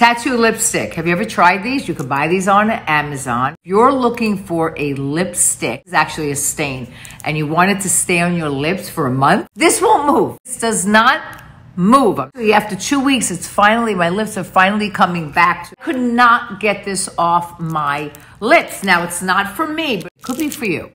Tattoo lipstick. Have you ever tried these? You can buy these on Amazon. If you're looking for a lipstick, it's actually a stain, and you want it to stay on your lips for a month, this won't move. This does not move. After 2 weeks, my lips are finally coming back. I could not get this off my lips. Now, it's not for me, but it could be for you.